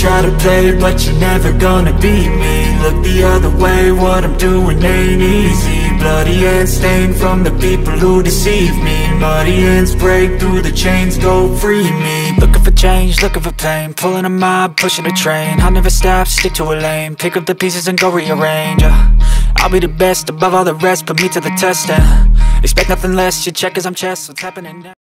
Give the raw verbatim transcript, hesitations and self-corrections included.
try to play, but you're never gonna beat me. Look the other way, what I'm doing ain't easy. Bloody hands stained from the people who deceive me. Muddy hands break through the chains, go free me. Looking for change, looking for pain, pulling a mob, pushing a train. I'll never stop, stick to a lane, pick up the pieces and go rearrange. uh, I'll be the best above all the rest, put me to the test and expect nothing less. You check as I'm chess, what's happening now?